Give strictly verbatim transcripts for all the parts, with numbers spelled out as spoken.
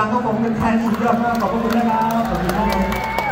ดังๆก็คงเป็นแฟนสุดยอดมากขอบคุณนะครับขอบคุณครับ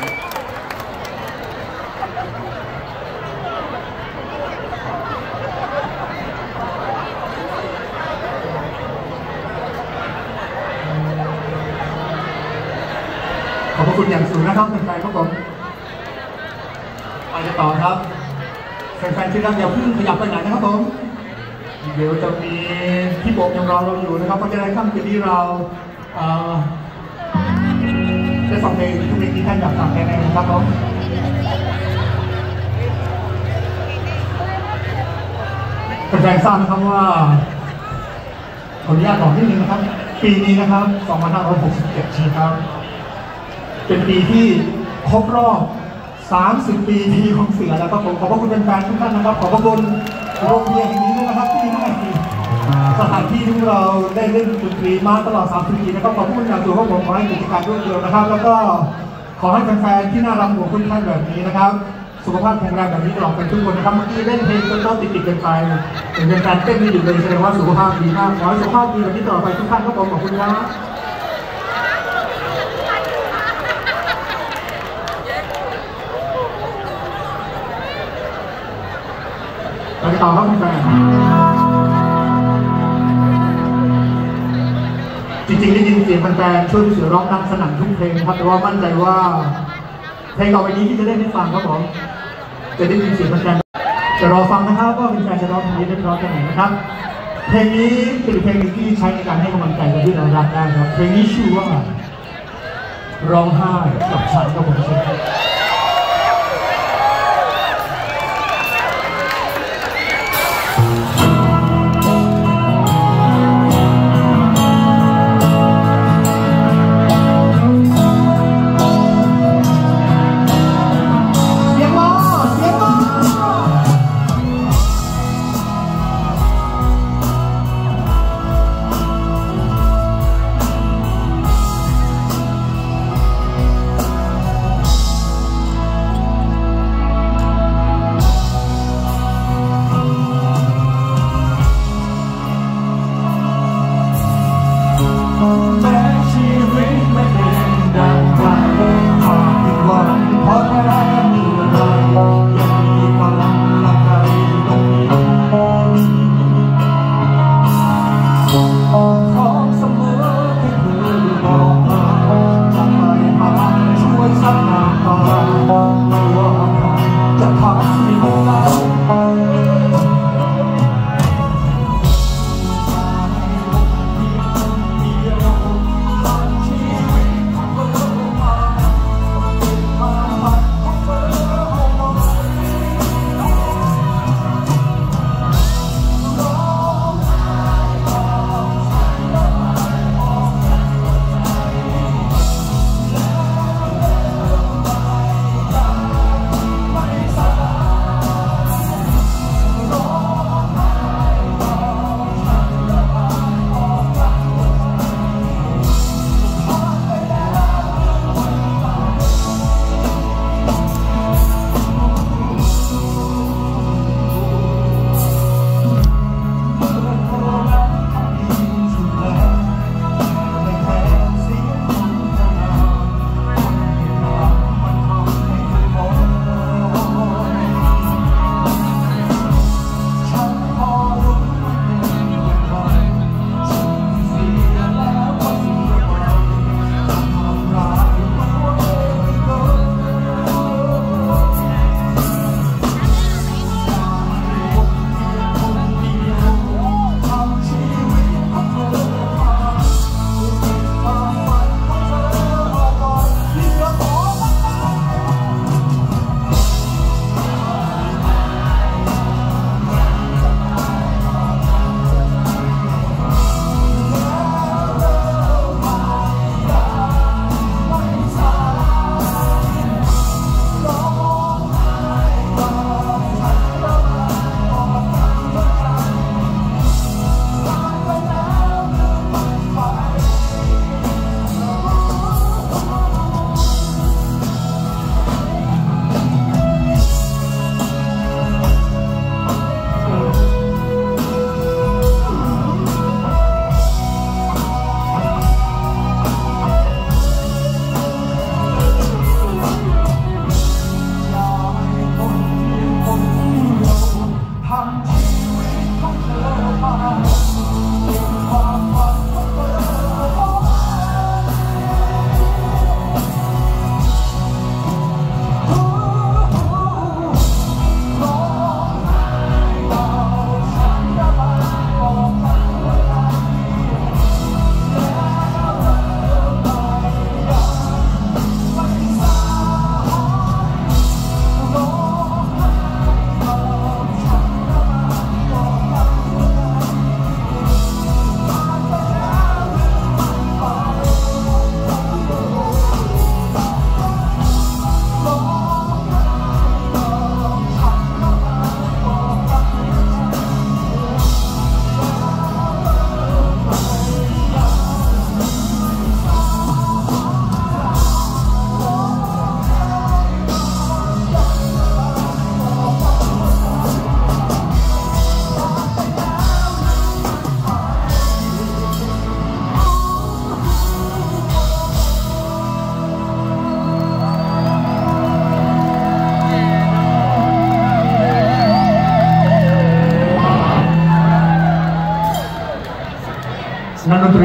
ขอบคุณอย่างสูงนะครับแฟนๆครับผมไปกันต่อครับแฟนๆที่รักอย่าเพิ่งขยับไปไหนนะครับผมเดี๋ยวจะมีพี่โบกยังรอเราอยู่นะครับเพราะจะได้ค่ำคืนที่เราได้ฟังเพลงทุกเพลงที่ท่านอยากฟังแน่ๆนะครับผมแฟนๆทราบนะครับว่าขออนุญาตบอกนิดนึงนะครับปีนี้นะครับสองพันห้าร้อยหกสิบเจ็ดนะครับเป็นปีที่ครบรอบสามสิบปีทีของเสือแล้วก็ผมขอบพระคุณแฟนๆทุกท่านนะครับขอบพระคุณโรงเรียนแห่งนี้ด้วยนะครับที่ให้สถานที่ที่เราได้เล่นดนตรีมาตลอดสามสิบปีนะครับขอบคุณอย่างสูงครับผมขอให้กิจการรุ่งเรืองนะครับแล้วก็ขอให้แฟนๆที่น่ารักของคุณท่านแบบนี้นะครับสุขภาพแข็งแรงแบบนี้ตลอดไปทุกคนนะครับเมื่อกี้เล่นเพลงต้นๆติดๆกันไปเป็นการเต้นไม่หยุดเลยแสดงว่าสุขภาพดีมากขอให้สุขภาพดีแบบนี้ตลอดไปทุกท่านครับผมขอบคุณครับไปต่อครับแฟนจริงๆได้ยินเสียงแฟนๆช่วยเสือร้องดังสนั่นทุกเพลงครับแต่ว่ามั่นใจว่าเพลงต่อไปนี้ที่จะเล่นให้ฟังครับผมจะได้ยินเสียงแฟนๆจะรอฟังนะครับว่าแฟนๆจะร้องเพลงนี้ได้เพราะแค่ไหนนะครับเพลงนี้เป็นเพลงที่ใช้ในการให้กำลังใจกับที่เรารักได้ครับเพลงนี้ชื่อว่าร้องไห้กับฉันครับผมเช่น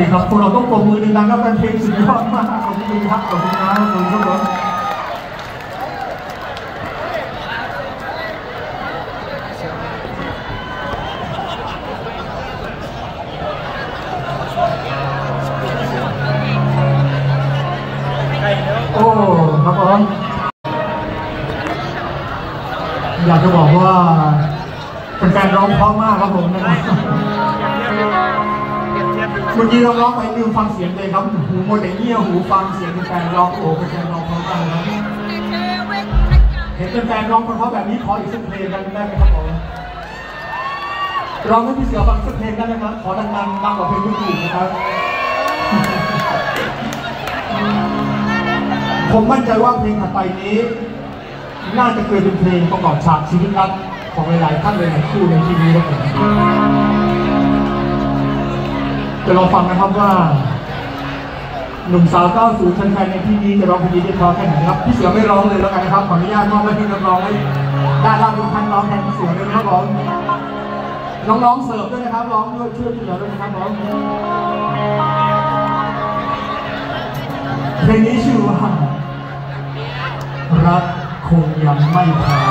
เคครับพวกเราต้องปรบมือดังๆครับเป็นเพลงสุดยอดมากขอบคุณครับขอบคุณครับขอบคุณครับโอ้ครับผมอยากจะบอกว่าเป็นแฟนร้องเพราะมากครับผมนะครับเมื่อกี้เราร้องไปลืมฟังเสียงเลยครับหูโมแต่เงี่ยหูฟังเสียงเป็นแฟนร้องโอ้เป็นแฟนร้องเพราะมากนะเห็นเป็นแฟนร้องเพราะแบบนี้ขออีกสักเพลงกันได้ไหมครับผมร้องให้พี่เสือฟังสักเพลงได้ไหมครับขอดังๆดังกว่าเพลงทุกทีนะครับผมมั่นใจว่าเพลงถัดไปนี้น่าจะเคยเป็นเพลงประกอบฉากชีวิตรักของหลายๆท่านหลายๆคู่ในที่นี้ครับผมจะลองฟังนะครับว่าหนุ่มสาวเก้าสู่แฟนๆในที่นี้จะร้องเพลงนี้ได้พอแค่ไหนครับพี่เสือไม่ร้องเลยแล้วกันนะครับขออนุญาตมอบให้พี่นักร้องให้ด้านล่างทุกท่านร้องแทนพี่เสือเลยนะครับผมน้องๆเสิร์ฟด้วยนะครับร้องด้วยช่วยพี่เสือด้วยนะครับร้องเพลงนี้ชื่อว่ารักคงยังไม่พอ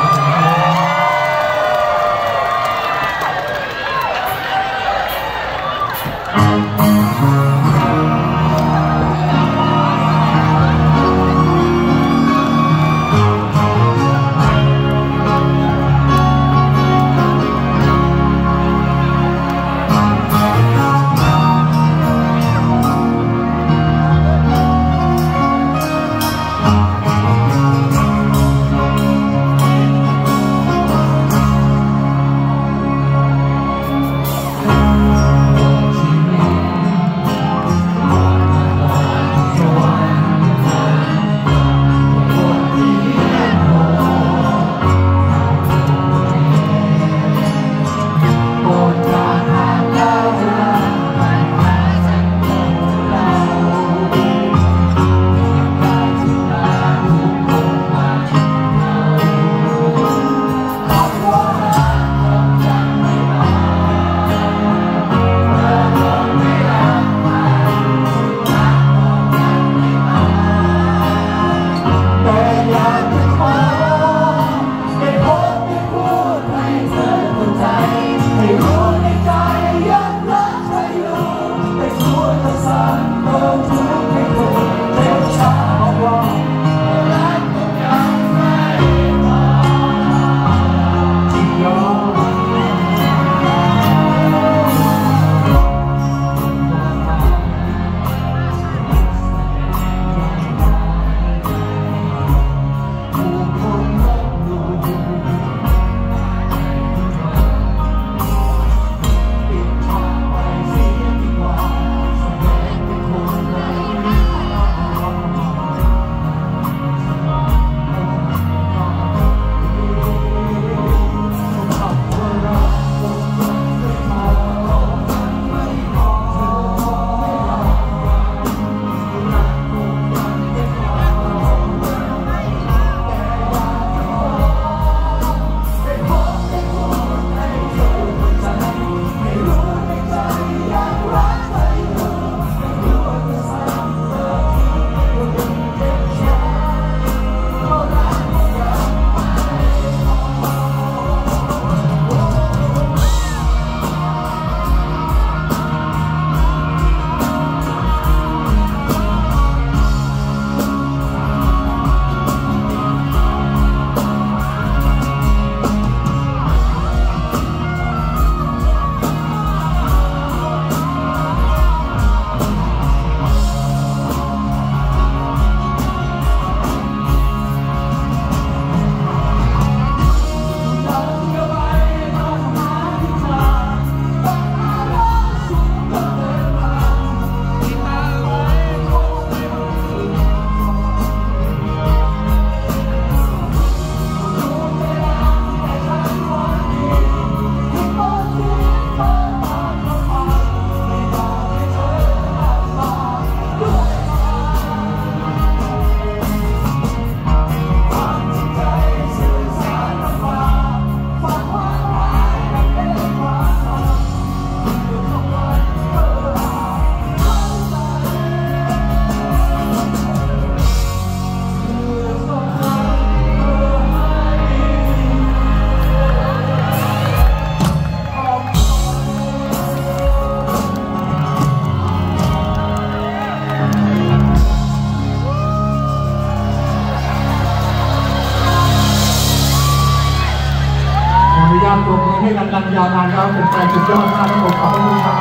ให้ดังๆยาวนานครับเป็นแฟนสุดยอดมากครับผมขอบคุณครับ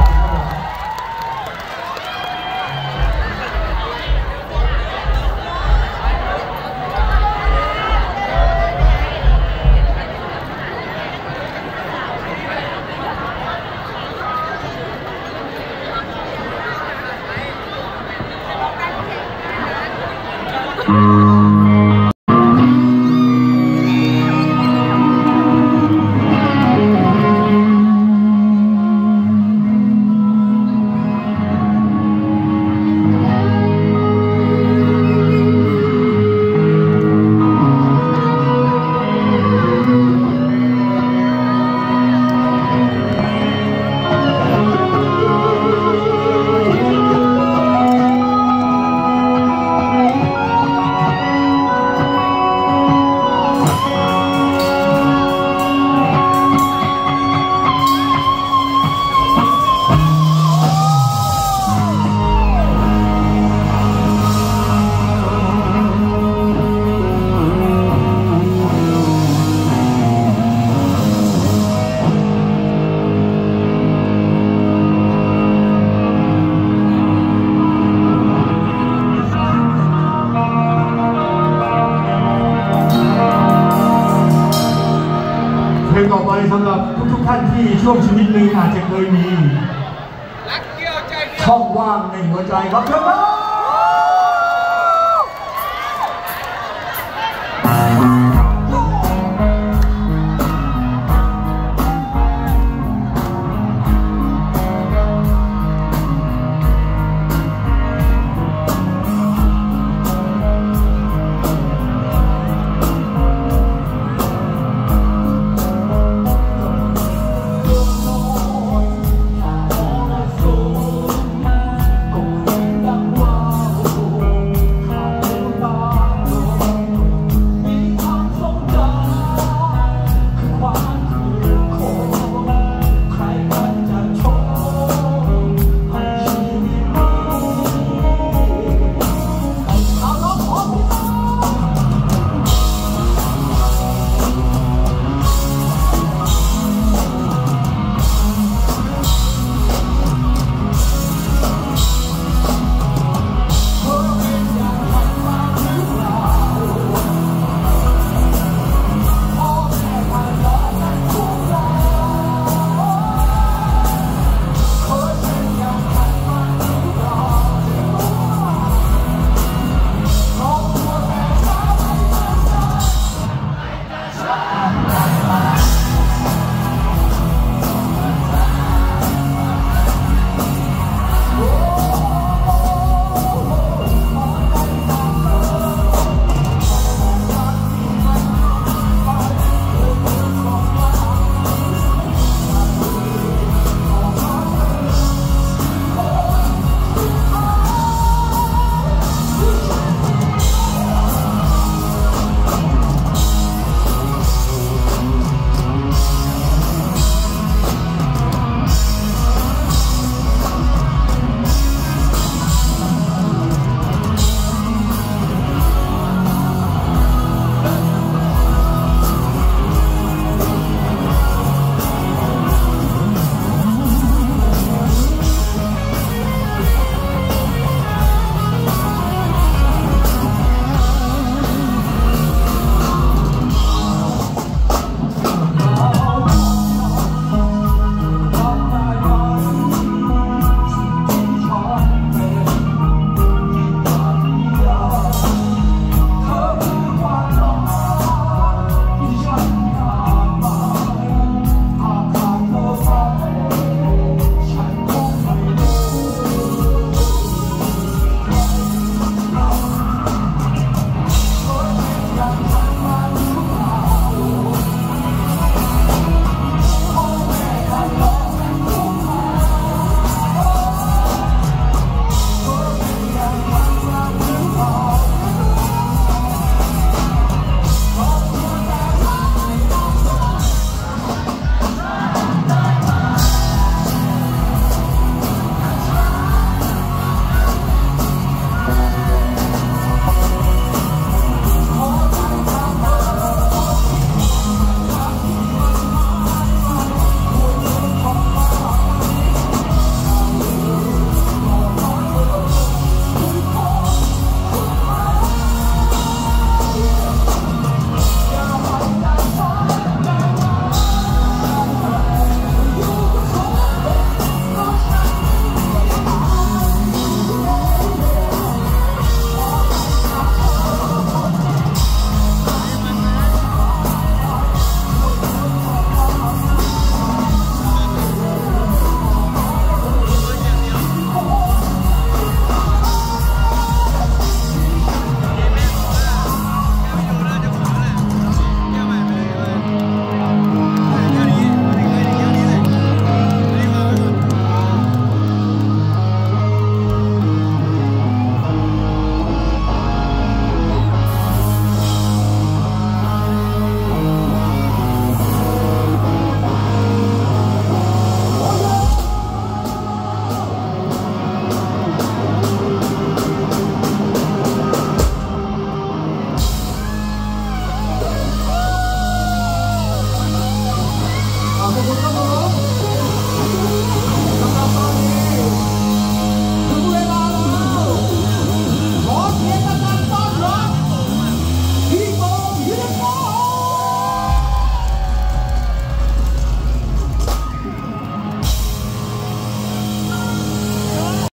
เพลงต่อไปสำหรับทุกๆท่านที่ช่วงชีวิตหนึ่งอาจจะเคยมีช่องว่างในหัวใจครับเพื่อนคุณครับ